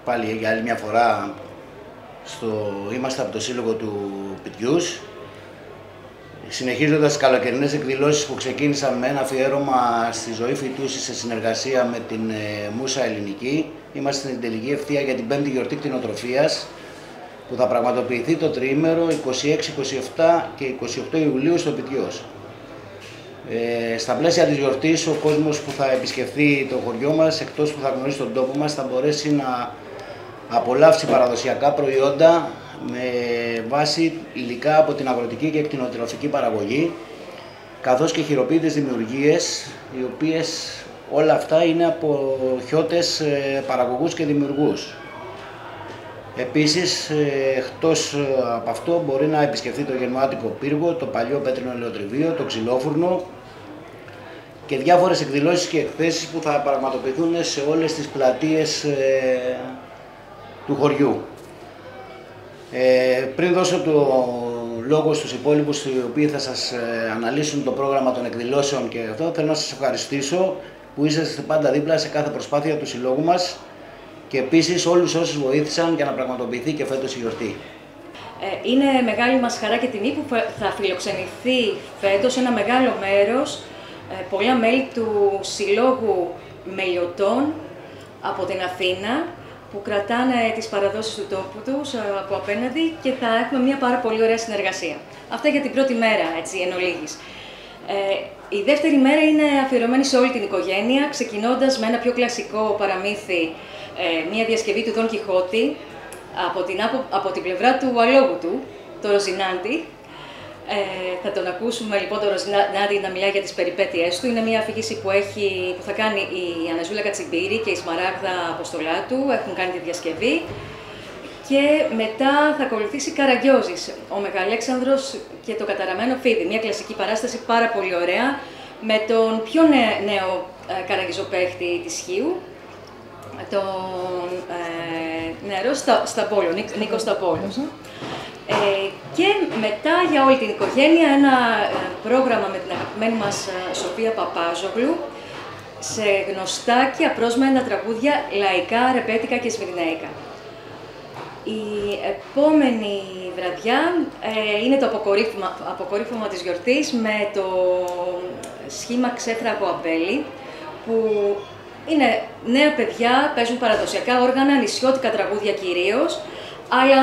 πάλι για άλλη μια φορά είμαστε από το Σύλλογο του Πιτιούς. Συνεχίζοντας τις καλοκαιρινές εκδηλώσεις που ξεκίνησαν με ένα αφιέρωμα στη ζωή φοιτούση σε συνεργασία με την Μούσα Ελληνική, είμαστε στην τελική ευθεία για την 5η γιορτή κτηνοτροφίας που θα πραγματοποιηθεί το τριήμερο 26, 27 και 28 Ιουλίου στο Πιτιός. Στα πλαίσια της γιορτής, ο κόσμος που θα επισκεφθεί το χωριό μας, εκτός που θα γνωρίσει τον τόπο μας, θα μπορέσει να απολαύσει παραδοσιακά προϊόντα με βάση υλικά από την αγροτική και κτηνοτροφική παραγωγή, καθώς και χειροποίητες δημιουργίες, οι οποίες όλα αυτά είναι από χιώτες παραγωγούς και δημιουργούς. Επίσης, εκτός από αυτό, μπορεί να επισκεφθεί το γεννηματικό πύργο, το παλιό πέτρινο ελαιοτριβείο, το ξυλόφουρνο και διάφορες εκδηλώσεις και εκθέσεις που θα πραγματοποιηθούν σε όλες τις πλατείες του χωριού. Πριν δώσω το λόγο στους υπόλοιπους οι οποίοι θα σας αναλύσουν το πρόγραμμα των εκδηλώσεων και αυτό, θέλω να σας ευχαριστήσω που είσαστε πάντα δίπλα σε κάθε προσπάθεια του συλλόγου μας και επίσης όλους όσους βοήθησαν για να πραγματοποιηθεί και φέτος η γιορτή. Είναι μεγάλη μας χαρά και τιμή που θα φιλοξενηθεί φέτος ένα μεγάλο μέρος, πολλά μέλη του Συλλόγου Μελιωτών από την Αθήνα, που κρατάνε τις παραδόσεις του τόπου τους από απέναντι και θα έχουμε μια πάρα πολύ ωραία συνεργασία. Αυτά για την πρώτη μέρα, έτσι, εν ολίγης. Η δεύτερη μέρα είναι αφιερωμένη σε όλη την οικογένεια, ξεκινώντας με ένα πιο κλασικό παραμύθι, μια διασκευή του Δον Κιχώτη, από την πλευρά του αλόγου του, το Ροζινάντι. Θα τον ακούσουμε λοιπόν το Ροζινάντι να μιλάει για τις περιπέτειές του. Είναι μια αφήγηση που θα κάνει η Αναζούλα Κατσιμπήρη και η Σμαράγδα Αποστολάτου, έχουν κάνει τη διασκευή. Και μετά θα ακολουθήσει Καραγκιόζης, ο Μεγαλέξανδρος και το καταραμένο φίδι. Μια κλασική παράσταση πάρα πολύ ωραία, με τον πιο νέο καραγκιζοπαίχτη της Χίου, τον νεαρό Σταπόλο, Νίκο Σταπόλο. Και μετά για όλη την οικογένεια ένα πρόγραμμα με την αγαπημένη μας Σοφία Παπάζογλου σε γνωστά και απρόσμενα τραγούδια λαϊκά, ρεπέτικα και σμυρναίικα. Η επόμενη βραδιά είναι το αποκορύφωμα της γιορτής με το σχήμα Ξέφραγο Αμπέλι, που είναι νέα παιδιά, παίζουν παραδοσιακά όργανα, νησιώτικα τραγούδια κυρίως, αλλά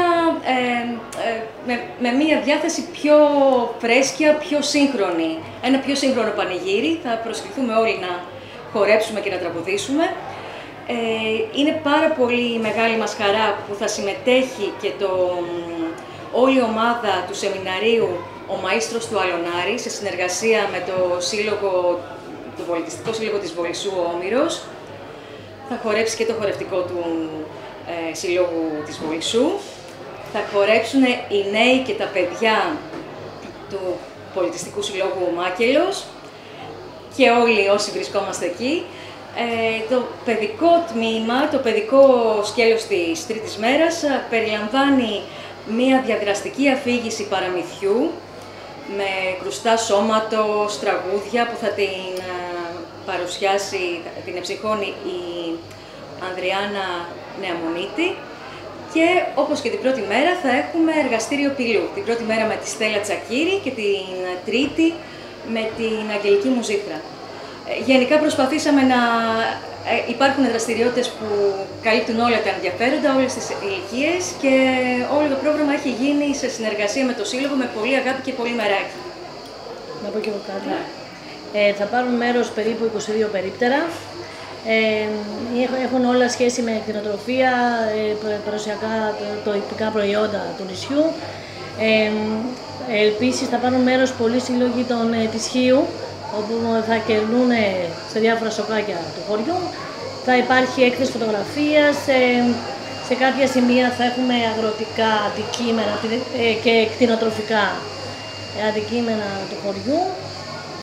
με μία διάθεση πιο φρέσκια, πιο σύγχρονη. Ένα πιο σύγχρονο πανηγύρι, θα προσκληθούμε όλοι να χορέψουμε και να τραγουδήσουμε. Είναι πάρα πολύ μεγάλη μας χαρά που θα συμμετέχει και όλη η ομάδα του σεμιναρίου «Ο Μαΐστρος του Αλωνάρη» σε συνεργασία με το Πολιτιστικό Σύλλογο της Βολισσού ο Όμηρος. Θα χορέψει και το χορευτικό του Συλλόγου της Βολισσού. Θα χορέψουν οι νέοι και τα παιδιά του Πολιτιστικού Συλλόγου ο Μάκελος και όλοι όσοι βρισκόμαστε εκεί. Το παιδικό τμήμα, το παιδικό σκέλος της τρίτης μέρας περιλαμβάνει μία διαδραστική αφήγηση παραμυθιού με κρουστά σώματος, τραγούδια που θα την παρουσιάσει, την εψυχώνει η Ανδριάννα Νεαμονίτη. Και όπως και την πρώτη μέρα θα έχουμε εργαστήριο πυλού. Την πρώτη μέρα με τη Στέλλα Τσακύρη και την τρίτη με την Αγγελική Μουζίθρα. Γενικά προσπαθήσαμε να υπάρχουν δραστηριότητες που καλύπτουν όλα τα ενδιαφέροντα, όλες τις ηλικίες και όλο το πρόγραμμα έχει γίνει σε συνεργασία με το Σύλλογο με πολύ αγάπη και πολύ μεράκι. Να πω και εγώ κάτι. Θα πάρουν μέρος περίπου 22 περίπτερα. Έχουν όλα σχέση με κτηνοτροφία, παραδοσιακά τοπικά προϊόντα του νησιού. Επίσης θα πάρουν μέρος πολλοί σύλλογοι της Χίου, όπου θα κερνούν σε διάφορα σοκάκια του χωριού. Θα υπάρχει έκθεση φωτογραφίας, σε κάποια σημεία θα έχουμε αγροτικά αντικείμενα και κτηνοτροφικά αντικείμενα του χωριού.